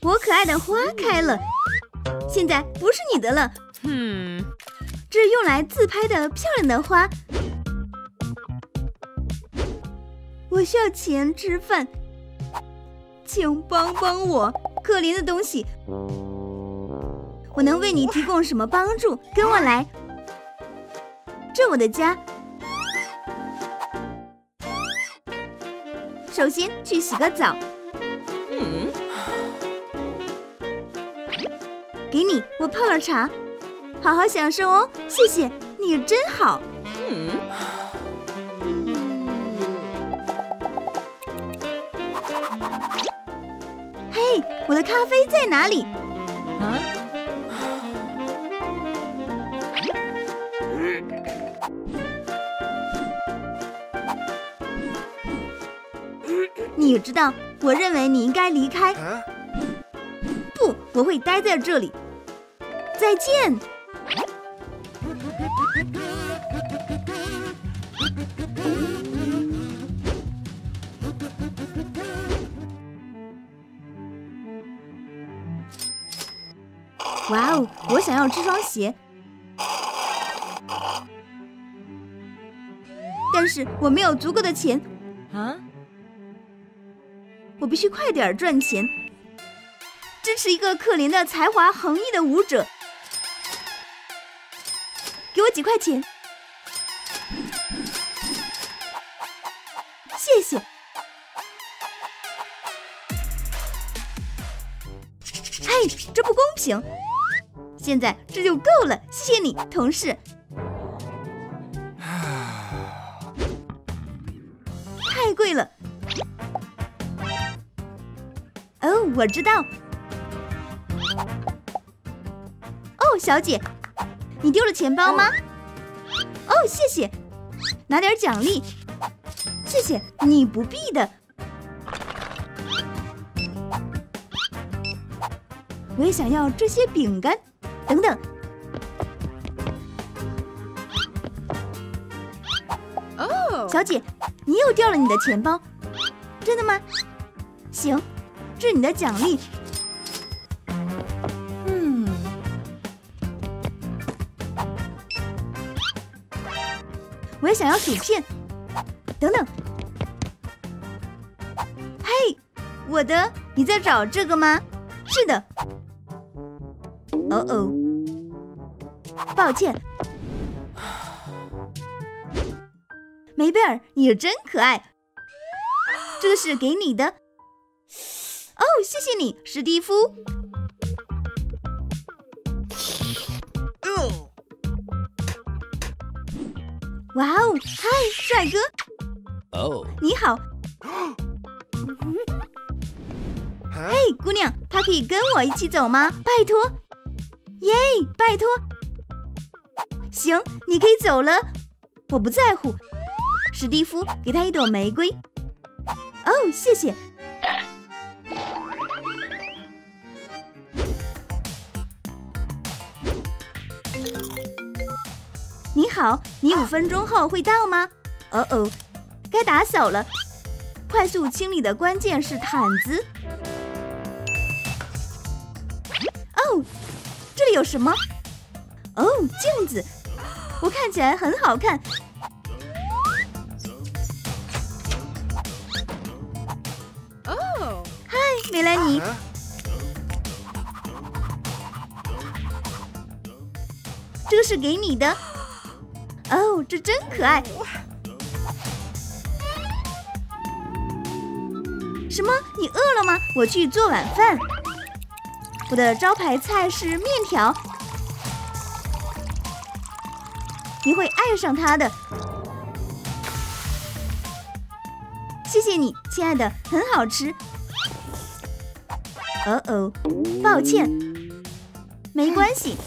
我可爱的花开了，现在不是你的了。这是用来自拍的漂亮的花。我需要钱吃饭，请帮帮我，可怜的东西。我能为你提供什么帮助？跟我来。这我的家。首先去洗个澡。给你，我泡了茶，好好享受哦。谢谢，你真好。嘿，我的咖啡在哪里？你知道，我认为你应该离开。不，我会待在这里。再见。哇哦，我想要这双鞋，但是我没有足够的钱。我必须快点赚钱，支持一个可怜的才华横溢的舞者。给我几块钱，谢谢。嘿，这不公平！现在这就够了，谢谢你，同事。太贵了。哦，我知道。哦，小姐，你丢了钱包吗？哦，谢谢，拿点奖励。谢谢，你不必的。我也想要这些饼干，等等。哦，小姐，你又掉了你的钱包，真的吗？行，这是你的奖励。我也想要薯片，等等。嘿，我的，你在找这个吗？是的。哦哦，抱歉。梅贝尔，你真可爱。这个是给你的。哦，谢谢你，史蒂夫。哇哦，嗨，帅哥。哦，你好。嘿，姑娘，她可以跟我一起走吗？拜托。耶，拜托。行，你可以走了。我不在乎。史蒂夫，给他一朵玫瑰。哦，谢谢。你好，你5分钟后会到吗？哦哦，该打扫了。快速清理的关键是毯子。哦，这里有什么？哦，镜子，我看起来很好看。哦，嗨，梅兰妮。这个是给你的。哦，这真可爱！什么？你饿了吗？我去做晚饭。我的招牌菜是面条，你会爱上它的。谢谢你，亲爱的，很好吃。哦哦，抱歉，没关系。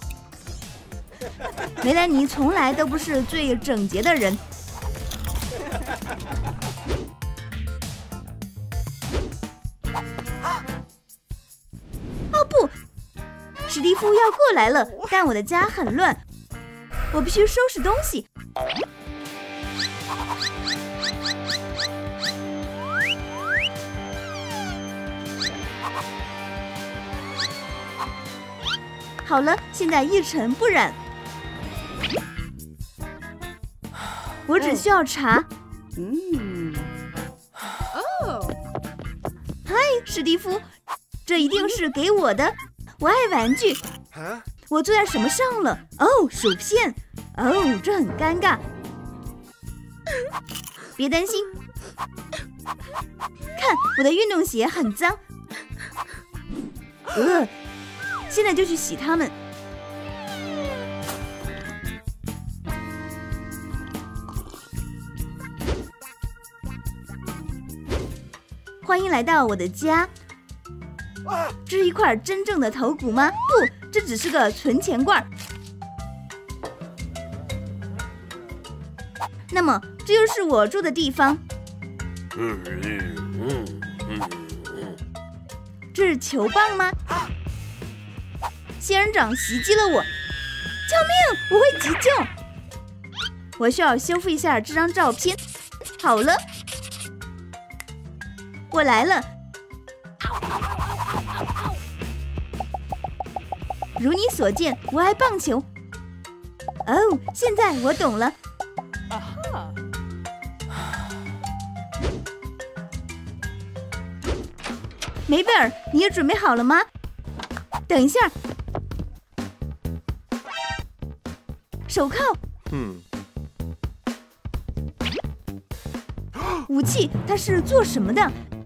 梅兰妮从来都不是最整洁的人。哦不，史蒂夫要过来了，但我的家很乱，我必须收拾东西。 好了，现在一尘不染。我只需要茶。嗨，史蒂夫，这一定是给我的。我爱玩具。我坐在什么上了？哦，薯片。哦，这很尴尬。别担心，看我的运动鞋很脏。现在就去洗它们。欢迎来到我的家。这是一块真正的头骨吗？不，这只是个存钱罐。那么，这就是我住的地方。这是球棒吗？仙人掌袭击了我！救命！我会急救。我需要修复一下这张照片。好了，我来了。如你所见，我爱棒球。哦，现在我懂了。梅贝尔，你也准备好了吗？等一下，手铐。武器，它是做什么的？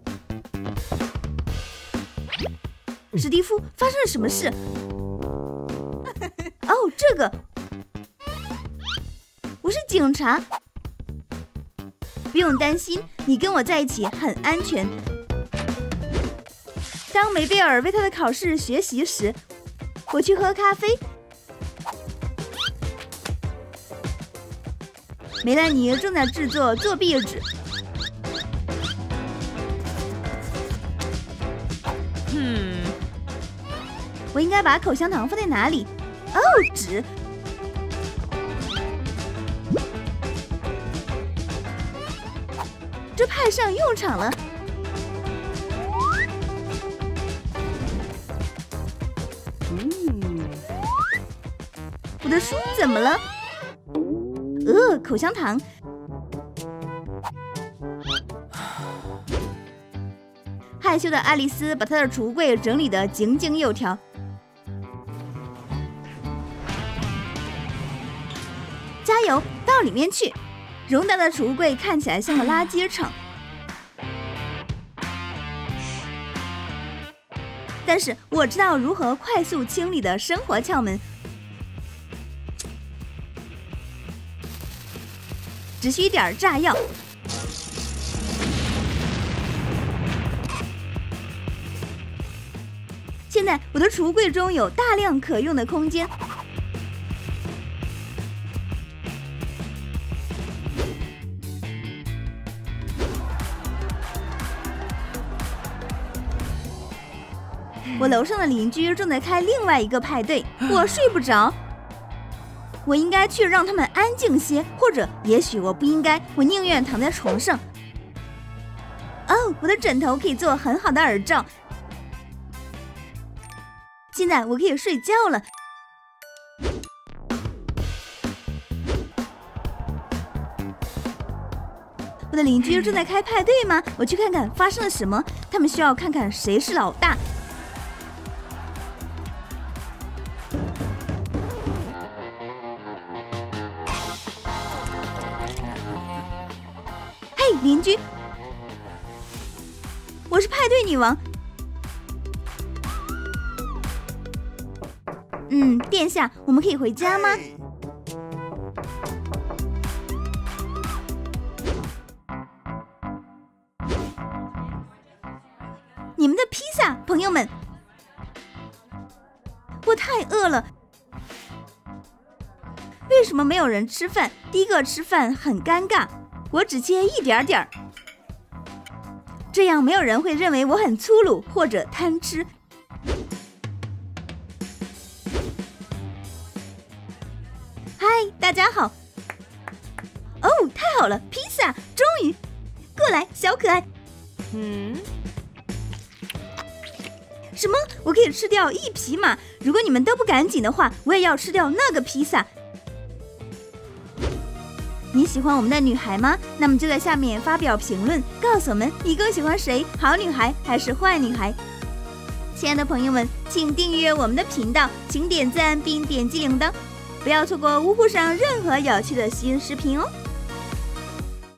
史蒂夫，发生了什么事？哦，这个，我是警察。不用担心，你跟我在一起很安全。当梅贝尔为他的考试学习时，我去喝咖啡。梅兰妮正在制作作弊纸。我应该把口香糖放在哪里？哦，纸。这派上用场了。我的书怎么了？口香糖。害羞的爱丽丝把她的橱柜整理得井井有条。加油，到里面去！荣达的橱柜看起来像个垃圾场，但是我知道如何快速清理的生活窍门。只需一点炸药。现在我的橱柜中有大量可用的空间。我楼上的邻居正在开另外一个派对，我睡不着。我应该去让他们安静些，或者也许我不应该，我宁愿躺在床上。哦，我的枕头可以做很好的耳罩。现在我可以睡觉了。我的邻居正在开派对吗？我去看看发生了什么。他们需要看看谁是老大。嘿，邻居，我是派对女王。殿下，我们可以回家吗？你们的披萨，朋友们！我太饿了。为什么没有人吃饭？第一个吃饭很尴尬。我只切一点点儿，这样没有人会认为我很粗鲁或者贪吃。嗨，大家好！哦，太好了，披萨，终于！过来，小可爱。 什么？我可以吃掉1匹马？如果你们都不赶紧的话，我也要吃掉那个披萨。你喜欢我们的女孩吗？那么就在下面发表评论，告诉我们你更喜欢谁，好女孩还是坏女孩？亲爱的朋友们，请订阅我们的频道，请点赞并点击铃铛，不要错过呜呼上任何有趣的新视频哦。